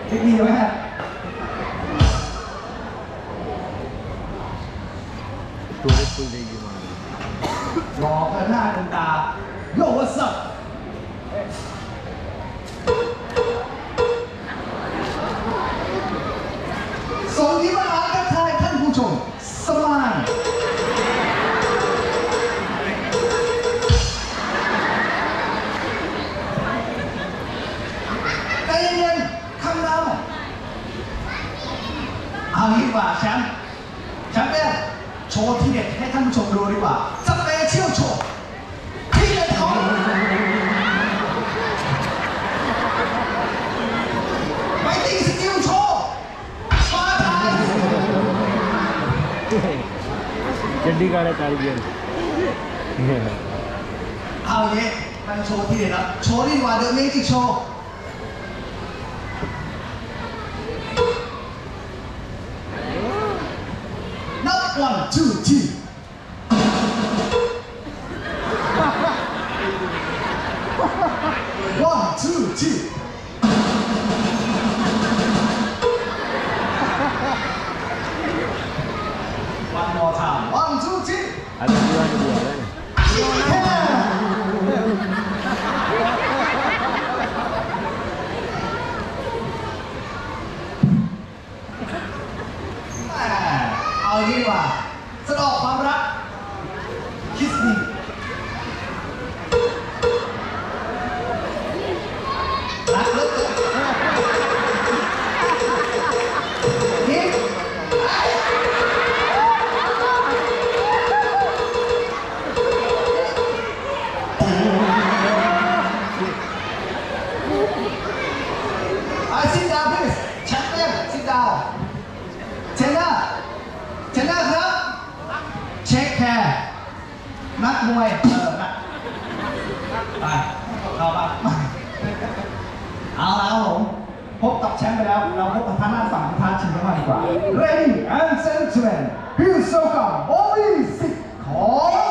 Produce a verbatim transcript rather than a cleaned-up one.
เทคนิคไหมฮะตัวเล็กตัวใหญ่มากรอเกินหน้าเกินตาโยวัสดุสวัสดีมาทักทายท่านผู้ชมสมานใจเย็นๆข้างหน้าเอางี้ดีกว่าแชมป์แชมป์เนี่ยโชว์ที่เด็ดให้ท่านผู้ชมดูดีกว่าสเปเชียลโชว์ที่เด็ดของไปตีสกิลโชว์มาทาย चड्डी काढा चालू केलं เอาอย่างนี้มันโชว์ที่เด็ดแล้วโชว์ดีกว่าเดอะเมจิกโชว์นับ one two three one two three one more time one two three आता दिवाळी दिवाळी आहे เอาอย่างนี้ดีกว่าแสดงความรักคิสมีรักเลิกนี่ไอ้ sit down please แชมเปี้ยน sit down เทรนเนอร์เทรนเนอร์ครับเช็คแคร์นักมวยเออนักไปเข้ามาเอาแล้วผมพบกับแชมป์ไปแล้วเราพบกับทางด้านฝั่งท้าชิงกันมาดีกว่า Ready and gentlemen พิวโซกัมโอลิสิกของ